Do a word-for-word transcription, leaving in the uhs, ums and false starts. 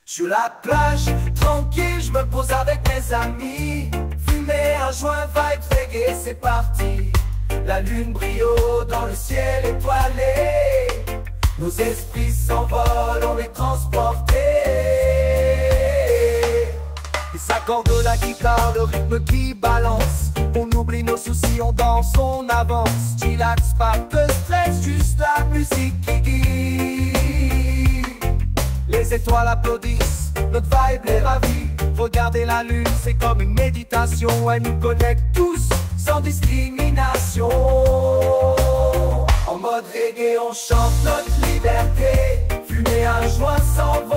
Sur la plage, tranquille, je me pose avec mes amis. Fumer un joint, vibe, reggae, c'est parti. La lune brille haut dans le ciel étoilé. Nos esprits s'envolent, on est transportés. Et s'accorde la guitare, le rythme qui balance. On oublie nos soucis, on danse, on avance. Chillax, pas de stress, juste la musique qui guide. Les étoiles applaudissent, notre vibe les ravit. Regardez la lune, c'est comme une méditation. Elle nous connecte tous, sans discrimination. En mode reggae, on chante notre liberté. Fumer un joint sans